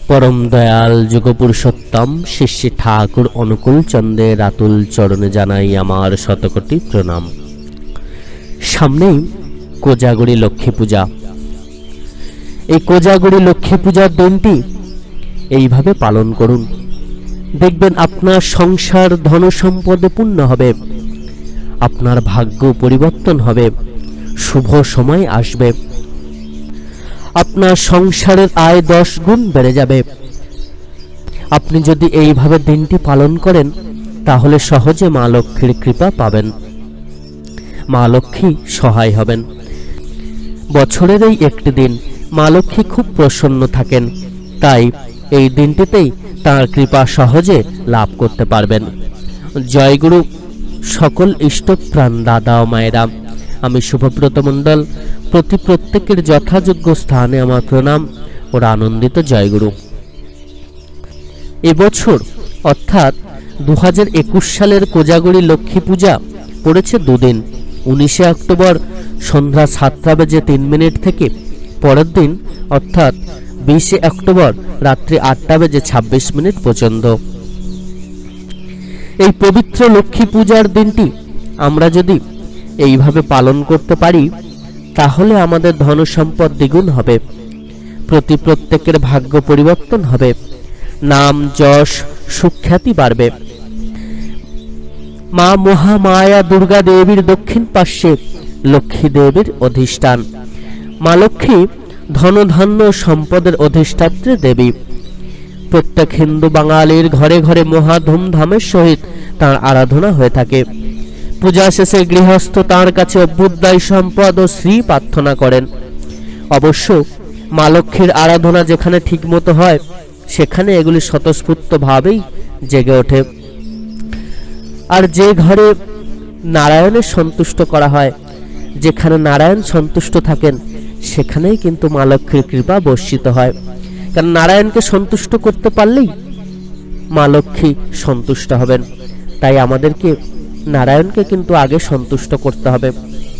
परम दयाल जुगपुरुषोत्तम श्री श्री ठाकुर अनुकूल चंद्रेर आतुल चरणे जानाई आमार शतकोटी प्रणाम। सामनेई कोजागरी लक्ष्मी पूजा। এই কোজাগরি লক্ষ্মী পূজার দিনটি এইভাবে পালন করুন, দেখবেন আপনার সংসার ধন সম্পদে পূর্ণ হবে, আপনার ভাগ্য পরিবর্তন হবে, শুভ সময় আসবে, আপনার সংসারের আয় 10 গুণ বেড়ে যাবে। আপনি যদি এইভাবে দিনটি পালন করেন তাহলে সহজে মা লক্ষ্মীর কৃপা পাবেন, মা লক্ষ্মী সহায় হবেন। বছরের এই একটি দিন মা লক্ষ্মী খুব প্রসন্ন থাকেন, তাই এই দিনটিতেই তাঁর কৃপা সহজে লাভ করতে পারবেন। জয়গুরু সকল ইষ্টপ্রাণ দাদা ও মায়েরা, আমি শুভব্রত মণ্ডল প্রত্যেকের যথাযোগ্য স্থানে আমার প্রণাম ও আনন্দিত জয়গুরু। এবছর অর্থাৎ 2021 সালের কোজাগরি লক্ষ্মী পূজা পড়েছে দুদিন, 19 অক্টোবর সন্ধ্যা 7:03 থেকে পরের দিন অর্থাৎ 20 অক্টোবর রাত্রি 8:26 পর্যন্ত। এই পবিত্র লক্ষ্মী পূজার দিনটি আমরা যদি এইভাবে পালন করতে পারি তাহলে আমাদের ধন সম্পদ দ্বিগুণ হবে, প্রত্যেকের ভাগ্য পরিবর্তন হবে, নাম যশ সুখ্যাতি বাড়বে। মা মহামায়া দুর্গা দেবীর দক্ষিণ পার্শ্বে লক্ষ্মী দেবীর অধিষ্ঠান। মা লক্ষ্মী ধনধান্য সম্পদের অধিষ্ঠাত্রী দেবী। প্রত্যেক হিন্দু বাঙালির ঘরে ঘরে মহা ধুমধামের সহিত তাঁর আরাধনা হয়ে থাকে। পূজা শেষে গৃহস্থ তাঁর কাছে অভ্যুদয় সম্পদ ও শ্রী প্রার্থনা করেন। অবশ্য মা লক্ষ্মীর আরাধনা যেখানে ঠিকমতো হয় সেখানে এগুলি স্বতঃস্ফূর্তভাবেই জেগে ওঠে। আর যে ঘরে নারায়ণের সন্তুষ্ট করা হয়, যেখানে নারায়ণ সন্তুষ্ট থাকেন সেখানেই কিন্তু মা লক্ষ্মীর কৃপা বর্ষিত হয়। কারণ নারায়ণকে সন্তুষ্ট করতে পারলেই মা লক্ষ্মী সন্তুষ্ট হবেন, তাই আমাদেরকে নারায়ণকে কিন্তু আগে সন্তুষ্ট করতে হবে।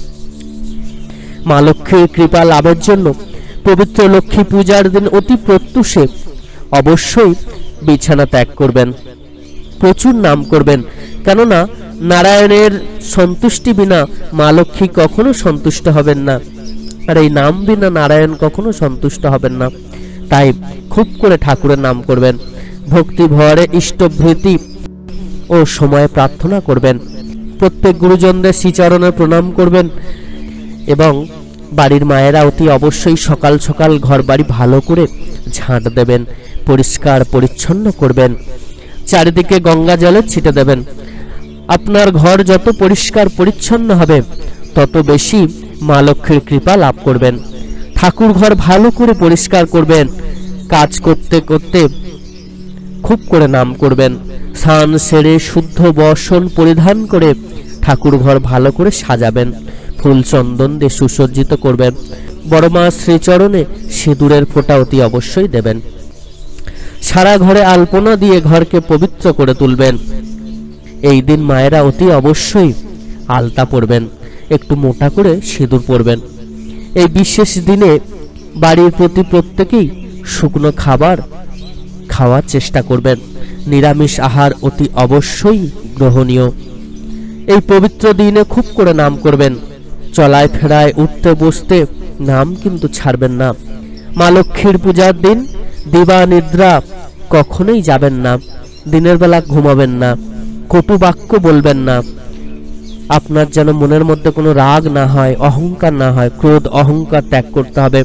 মা লক্ষ্মীর কৃপা লাভের জন্য পবিত্র লক্ষ্মী পূজার দিন অতি প্রত্যুষে অবশ্যই বিছানা ত্যাগ করবেন, প্রচুর নাম করবেন। কেননা নারায়ণের সন্তুষ্টি বিনা মা লক্ষ্মী কখনো সন্তুষ্ট হবেন না, আর এই নাম বিনা নারায়ণ কখনো সন্তুষ্ট হবেন না। তাই খুব করে ঠাকুরের নাম করবেন, ভক্তি ভরে ইষ্টভৃতি ও সময় প্রার্থনা করবেন, প্রত্যেক গুরুজনদের শ্রীচরণে প্রণাম করবেন এবং বাড়ির মায়েরা অতি অবশ্যই সকাল সকাল ঘর বাড়ি ভালো করে ঝাঁট দেবেন, পরিষ্কার পরিচ্ছন্ন করবেন, চারিদিকে গঙ্গা জলে ছিটে দেবেন। আপনার ঘর যত পরিষ্কার পরিচ্ছন্ন হবে তত বেশি মা লক্ষ্মীর কৃপা লাভ করবেন। ঠাকুর ঘর ভালো করে পরিষ্কার করবেন, কাজ করতে করতে খুব করে নাম করবেন, স্নান সেরে শুদ্ধ বসন পরিধান করে ঠাকুর ঘর ভালো করে সাজাবেন, ফুল চন্দন দিয়ে সুসজ্জিত করবেন, বড় মা শ্রীচরণে সিঁদুরের ফোঁটা অতি অবশ্যই দেবেন। সারা ঘরে আলপনা দিয়ে ঘরকে পবিত্র করে তুলবেন। এই দিন মায়েরা অতি অবশ্যই আলতা পরবেন, একটু মোটা করে সিঁদুর পরবেন। এই বিশেষ দিনে বাড়ির প্রত্যেকেই শুকনো খাবার খাওয়ার চেষ্টা করবেন, নিরামিষ আহার অতি অবশ্যই গ্রহণীয়। এই পবিত্র দিনে খুব করে নাম করবেন, চলায় ফেরায় উঠতে বসতে নাম কিন্তু ছাড়বেন না। মা লক্ষ্মীর পূজার দিন দিবা নিদ্রা কখনোই যাবেন না, দিনের বেলা ঘুমাবেন না, কটু বাক্য বলবেন না। আপনার যেন মনের মধ্যে কোনো রাগ না হয়, অহংকার না হয়, ক্রোধ অহংকার ত্যাগ করতে হবে।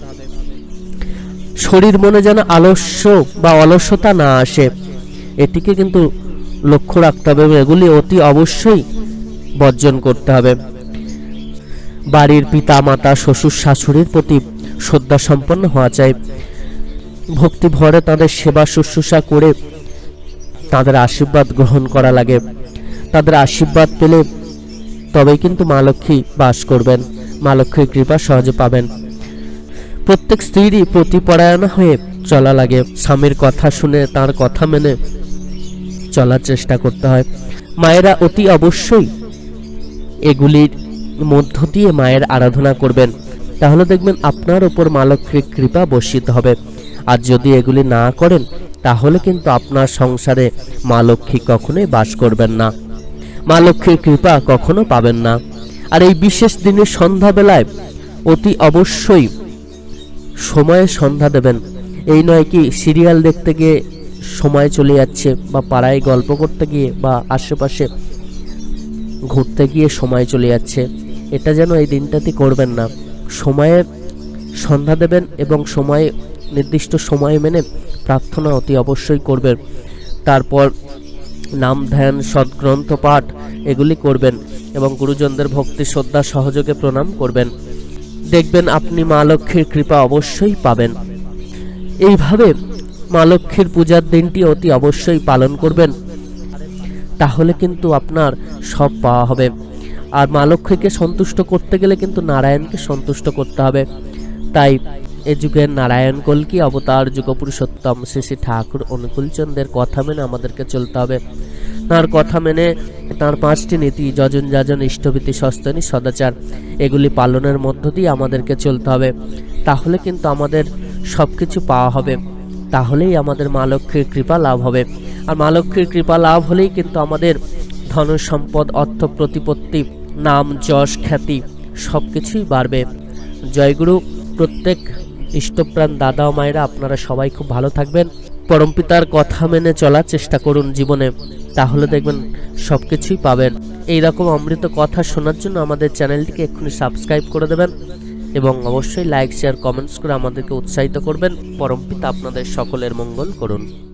শরীর মনে যেন আলস্য বা অলসতা না আসে, এটিকে কিন্তু লক্ষ্য রাখতে হবে, এগুলি অতি অবশ্যই বর্জন করতে হবে। বাড়ির পিতা মাতা শ্বশুর শাশুড়ির প্রতি শ্রদ্ধা সম্পন্ন হওয়া চাই, ভক্তি ভরে তাদের সেবা শুশ্রূষা করে তাদের আশীর্বাদ গ্রহণ করা লাগে। তাদের আশীর্বাদ পেলে তবেই কিন্তু মা লক্ষ্মী বাস করবেন, মা লক্ষ্মীর কৃপা সহজে পাবেন। প্রত্যেক স্ত্রীরই প্রতিপরায়ণা হয়ে চলা লাগে, স্বামীর কথা শুনে তার কথা মেনে চলার চেষ্টা করতে হয়। মায়েরা অতি অবশ্যই এগুলির মধ্য দিয়ে মায়ের আরাধনা করবেন, তাহলে দেখবেন আপনার উপর মা লক্ষ্মীর কৃপা বর্ষিত হবে। আর যদি এগুলি না করেন তাহলে কিন্তু আপনার সংসারে মা লক্ষ্মী কখনোই বাস করবেন না, মা লক্ষ্মীর কৃপা কখনো পাবেন না। আর এই বিশেষ দিনের সন্ধ্যাবেলায় অতি অবশ্যই সময়ে সন্ধ্যা দেবেন। এই নয় কি সিরিয়াল দেখতে গিয়ে সময় চলে যাচ্ছে, বা পাড়ায় গল্প করতে গিয়ে, বা আশেপাশে ঘুরতে গিয়ে সময় চলে যাচ্ছে, এটা যেন এই দিনটাতে করবেন না। সময়ে সন্ধ্যা দেবেন এবং সময় নির্দিষ্ট সময় মেনে প্রার্থনা অতি অবশ্যই করবেন। তারপর নাম ধ্যান সদ্গ্রন্থ পাঠ এগুলি করবেন এবং গুরুজনদের ভক্তি শ্রদ্ধা সহযোগে প্রণাম করবেন। দেখবেন আপনি মা লক্ষ্মীর কৃপা অবশ্যই পাবেন। এইভাবে মা লক্ষ্মীর পূজার দিনটি অতি অবশ্যই পালন করবেন, তাহলে কিন্তু আপনার সব পাওয়া হবে। আর মা লক্ষ্মীকে সন্তুষ্ট করতে গেলে কিন্তু নারায়ণকে সন্তুষ্ট করতে হবে। তাই এ যুগের নারায়ণ কল্কি অবতার যুগপুরুষোত্তম শ্রী শ্রী ঠাকুর অনুকূলচন্দ্রের কথা মেনে আমাদেরকে চলতে হবে। তাঁর কথা মেনে তাঁর 5টি নীতি যজন যাজন ইষ্টভীতি সস্তনী সদাচার এগুলি পালনের মধ্য দিয়ে আমাদেরকে চলতে হবে। তাহলে কিন্তু আমাদের সব কিছু পাওয়া হবে, তাহলেই আমাদের মা লক্ষ্মীর কৃপা লাভ হবে। আর মা লক্ষ্মীর কৃপা লাভ হলেই কিন্তু আমাদের ধন সম্পদ অর্থ প্রতিপত্তি নাম যশ খ্যাতি সব কিছুই বাড়বে। জয়গুরু। প্রত্যেক ইষ্টপ্রাণ দাদা ও মায়েরা আপনারা সবাই খুব ভালো থাকবেন, পরমপিতার কথা মেনে চলার চেষ্টা করুন জীবনে, তাহলে দেখবেন সব কিছুই পাবেন। এইরকম অমৃত কথা শোনার জন্য আমাদের চ্যানেলটিকে এক্ষুনি সাবস্ক্রাইব করে দেবেন এবং অবশ্যই লাইক শেয়ার কমেন্টস করে আমাদেরকে উৎসাহিত করবেন। পরমপিতা আপনাদের সকলের মঙ্গল করুন।